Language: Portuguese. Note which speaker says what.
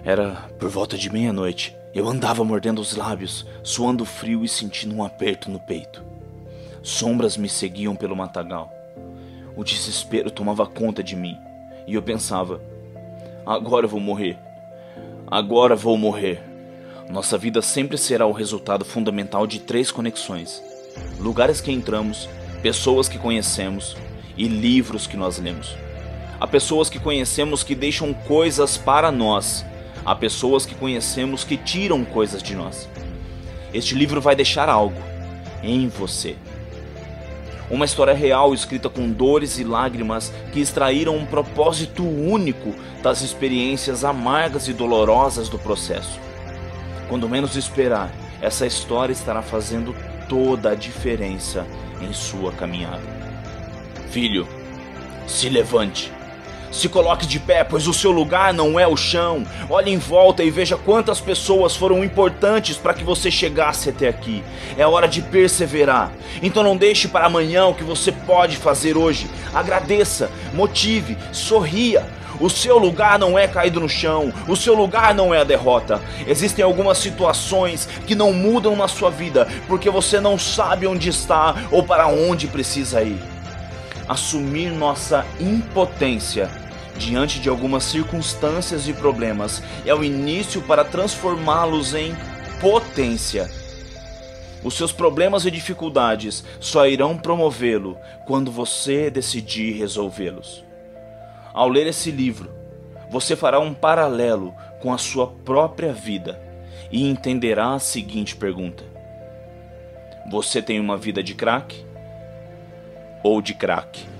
Speaker 1: Era por volta de meia-noite. Eu andava mordendo os lábios, suando frio e sentindo um aperto no peito. Sombras me seguiam pelo matagal. O desespero tomava conta de mim e eu pensava: agora eu vou morrer. Agora vou morrer. Nossa vida sempre será o resultado fundamental de 3 conexões: lugares que entramos, pessoas que conhecemos e livros que nós lemos. Há pessoas que conhecemos que deixam coisas para nós. Há pessoas que conhecemos que tiram coisas de nós. Este livro vai deixar algo em você. Uma história real escrita com dores e lágrimas que extraíram um propósito único das experiências amargas e dolorosas do processo. Quando menos esperar, essa história estará fazendo toda a diferença em sua caminhada. Filho, se levante. Se coloque de pé, pois o seu lugar não é o chão. Olhe em volta e veja quantas pessoas foram importantes para que você chegasse até aqui. É hora de perseverar. Então não deixe para amanhã o que você pode fazer hoje. Agradeça, motive, sorria. O seu lugar não é caído no chão. O seu lugar não é a derrota. Existem algumas situações que não mudam na sua vida porque você não sabe onde está ou para onde precisa ir. Assumir nossa impotência diante de algumas circunstâncias e problemas é o início para transformá-los em potência. Os seus problemas e dificuldades só irão promovê-lo quando você decidir resolvê-los. Ao ler esse livro, você fará um paralelo com a sua própria vida e entenderá a seguinte pergunta: você tem uma vida de crack ou de crack?